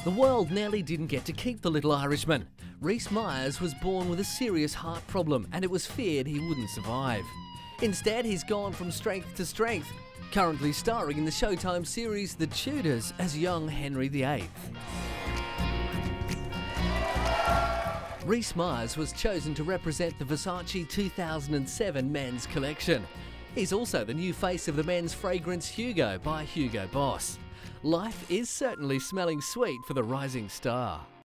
The world nearly didn't get to keep the little Irishman. Rhys Myers was born with a serious heart problem and it was feared he wouldn't survive. Instead, he's gone from strength to strength, currently starring in the Showtime series The Tudors as young Henry VIII. Rhys Myers was chosen to represent the Versace 2007 men's collection. He's also the new face of the men's fragrance Hugo by Hugo Boss. Life is certainly smelling sweet for the rising star.